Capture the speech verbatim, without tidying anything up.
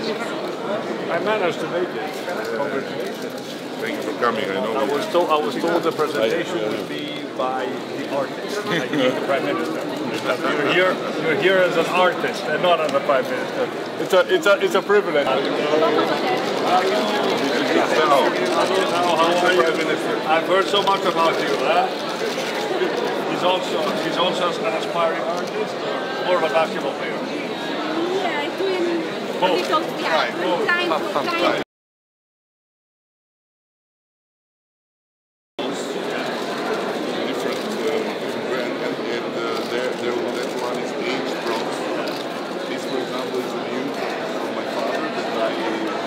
I managed to make it. Congratulations. Thank you for coming. I know. I was told I was told the presentation would be by the artist, like the Prime Minister. You're here, you're here as an artist and not as a Prime Minister. It's a, it's a, it's a privilege. I've heard so much about you. Huh? He's also, he's also an aspiring artist, or more of a basketball player. Yeah, I'm doing both. Little, yeah, Right, both. Trying, both. trying. This, for example, is a view from my father that I